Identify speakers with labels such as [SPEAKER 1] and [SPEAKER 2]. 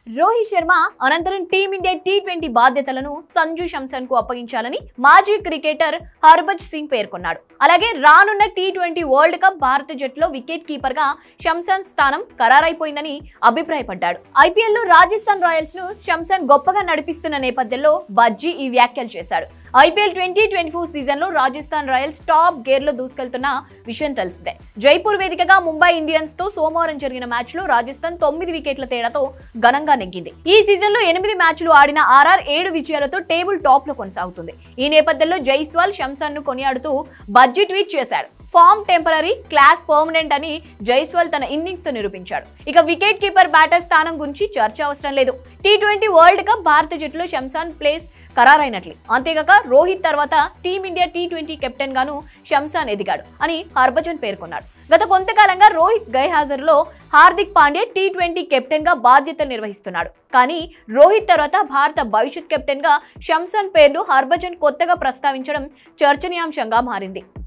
[SPEAKER 1] రోహిత్ శర్మ అనంతరం team India T20 బాధ్యతలను సంజు శాంసన్ కు అప్పగించాలని మాజీ క్రికెటర్ హర్భజ్ సింగ్ పేర్కొన్నాడు. అలాగే రానున్న టీ20 వరల్డ్ కప్ భారత జట్టులో వికెట్ కీపర్ గా శాంసన్ స్థానం ఖరారైపోయిందని అభిప్రాయపడ్డాడు. ఐపీఎల్ లో రాజస్థాన్ రాయల్స్ ను శాంసన్ గొప్పగా నడిపిస్తున్న నేపథ్యంలో బజ్జీ ఈ వ్యాఖ్యలు చేశాడు. ఐపీఎల్ 2024 సీజన్ లో రాజస్థాన్ రాయల్స్ టాప్ గేర్ లో దూసుకెళ్తున్న విషయం తెలిసిందే. జైపూర్ వేదికగా ముంబై ఇండియన్స్ తో సోమవారం జరిగిన మ్యాచ్ లో రాజస్థాన్ 9 వికెట్ల తేడాతో ఘనంగా నెగ్గింది. ఈ సీజన్ లో 8 మ్యాచ్లు ఆడిన ఆర్ఆర్ 7 విజయాలతో టేబుల్ టాప్ లో కొనసాగుతుంది. ఈ నేపథ్యంలో జైస్వాల్ శాంసన్ ను కొనియాడుతూ బజ్జీ ట్వీట్ చేశాడు. ఫామ్ టెంపరరీ, క్లాస్ పర్మనెంట్ అని జైస్వాల్ తన ఇన్నింగ్స్ తో నిరూపించాడు. ఇక వికెట్ కీపర్ బ్యాటర్ స్థానం గురించి చర్చ అవసరం లేదు. టీ20 వరల్డ్ కప్ భారత జట్టులో శాంసన్ ప్లేస్ ఖరారైనట్లే. అంతేగాక రోహిత్ తర్వాత టీమిండియా టీ20 కెప్టెన్ గాను శాంసన్ ఎదిగాడు అని హర్భజన్ పేర్కొన్నాడు. గత కొంతకాలంగా రోహిత్ గైహాజరులో హార్దిక్ పాండ్యా టీ20 కెప్టెన్ గా బాధ్యతలు నిర్వహిస్తున్నాడు. కానీ రోహిత్ తర్వాత భారత భవిష్యత్ కెప్టెన్ గా శాంసన్ పేరును హర్భజన్ కొత్తగా ప్రస్తావించడం చర్చనీయాంశంగా మారింది.